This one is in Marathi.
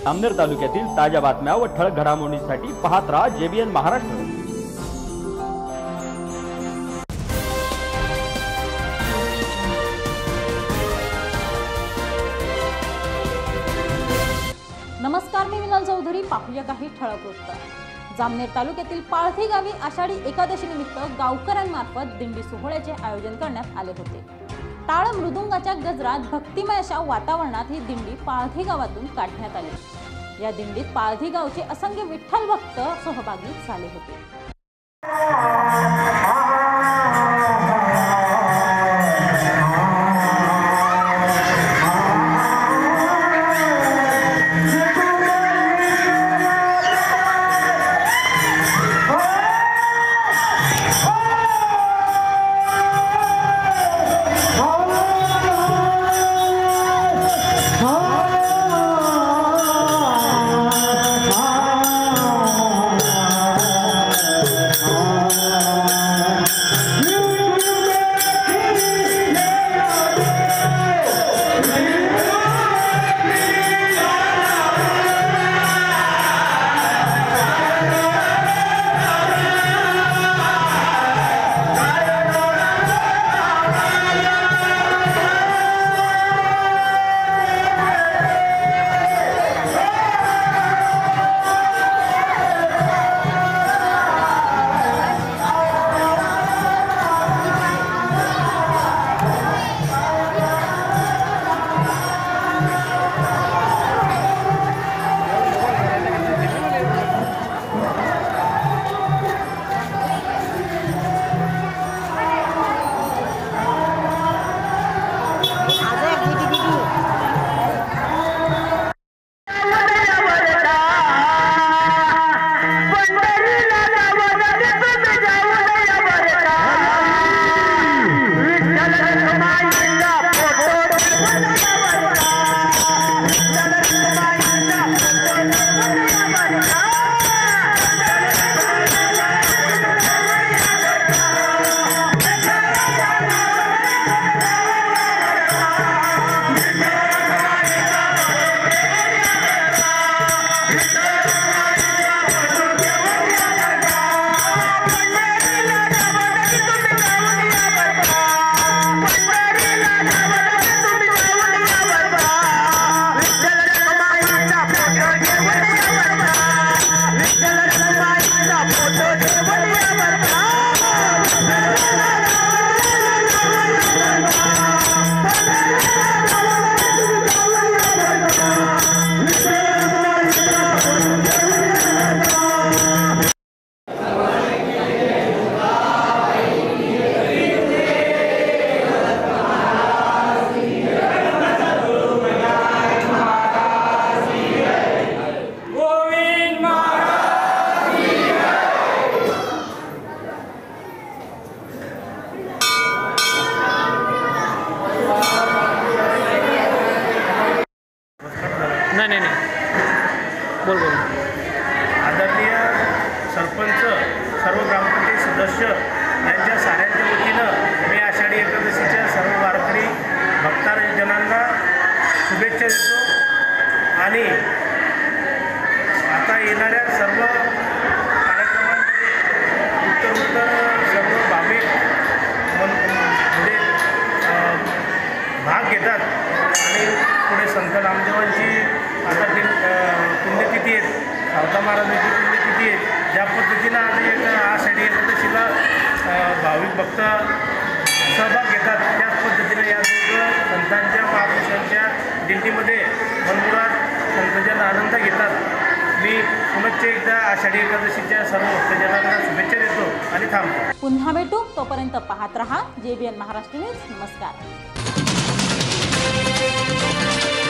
जामनेर तालुक्यातील ताज्या बातम्या व ठळक घडामोडींसाठी पाहत राहा JBN महाराष्ट्र। नमस्कार, मी विलाल चौधरी। पाहूया काही ठळक वृत्त। जामनेर तालुक्यातील पाळथी गावी आषाढी एकादशी निमित्त गावकऱ्यांमार्फत दिंडी सोहळ्याचे आयोजन करण्यात आले होते। टाळ मृदुंगाच्या गजरात भक्तिमय अशा वातावरणात ही दिंडी पाळथी गावातून काढण्यात आली। या दिंडीत पाळथी गावचे असंख्य विठ्ठल भक्त सहभागी झाले होते। आदरणीय सरपंच, सर्व ग्रामपंचायत सदस्य यांच्या साऱ्यांच्या वतीनं मी आषाढी एकादशीच्या सर्व वारकरी भक्तजनांना शुभेच्छा देतो आणि आता येणाऱ्या सर्व कार्यक्रमांमध्ये उत्तर सर्व भाविक पुढे भाग घेतात आणि पुढे संत नामदेवांची आता पुण्यतिथी आहे, सावता महाराजांची पुण्यतिथी आहे। ज्या पद्धतीनं आज आषाढी एकादशीला भाविक भक्त सहभाग घेतात त्याच पद्धतीनं या दोघं संतांच्या महापुरुषांच्या दिंडीमध्ये मनमुराद संतजन आनंद घेतात। मी पुनश्च एकदा आषाढी एकादशीच्या सर्व भक्तजनांना शुभेच्छा देतो आणि थांबतो। पुन्हा भेटू, तोपर्यंत पाहत रहा JBN महाराष्ट्र न्यूज। नमस्कार।